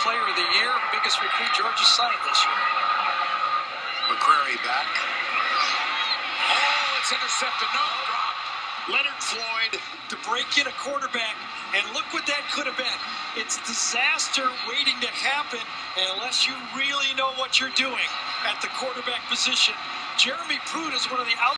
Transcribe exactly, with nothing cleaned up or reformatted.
Player of the Year, biggest recruit Georgia signed this year. McCrary back. Oh, it's intercepted. No drop. Leonard Floyd to break in a quarterback, and look what that could have been. It's disaster waiting to happen unless you really know what you're doing at the quarterback position. Jeremy Pruitt is one of the out